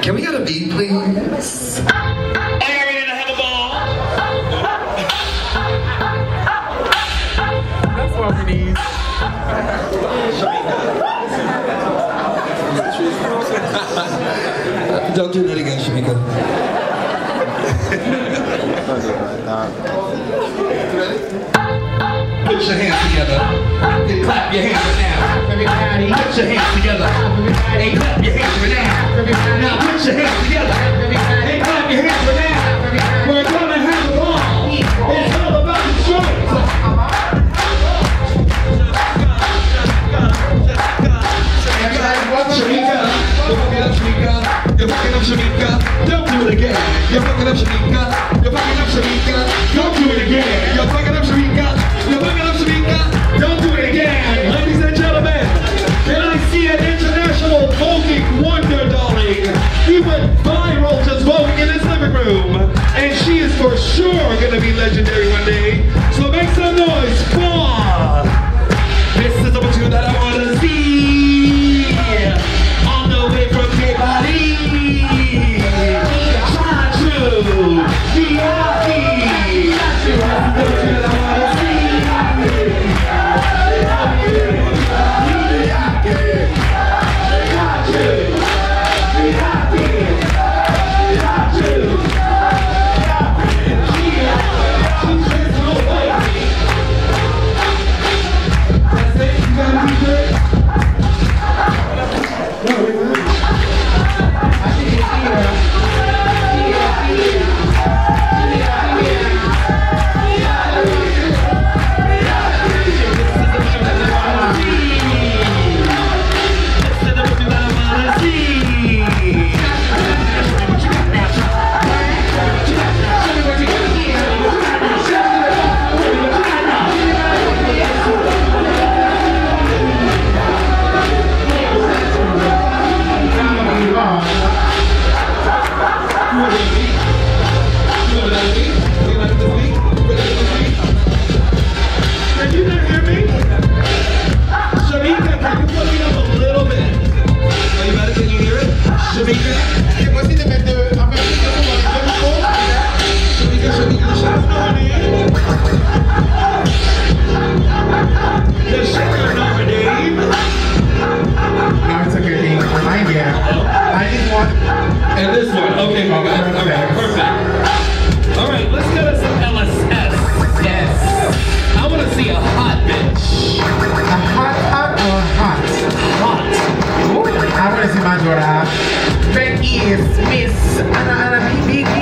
Can we get a beat, please? Are you ready to have a ball? That's what we need. Don't do that again, Shamika. Put your hands together and clap your hands right now. Put your hands together and clap your hands right now. Now put your hands together and clap your hands right now. We're gonna have a ball. It's all about the choice. Shamika, you're fucking up, Shamika. You're fucking up, Shamika. Don't do it again. You're fucking up, Shamika. You're fucking up, Shamika. Don't do it again. You're fucking up, Shamika. You're fucking up, Shamika. Don't do it again. Ladies and gentlemen, can I see an international voguing wonder, darling? He went viral just voguing in his living room, and she is for sure gonna be legendary one day. So make some noise for this is the two that I wanna see. On the way from K-Body, CHACHOU HANABI. And this one, okay, perfect. All right, let's go to some LSS. Yes. I want to see a hot bitch. A hot or hot? Hot. I want to see my daughter. That is Miss Habibitch.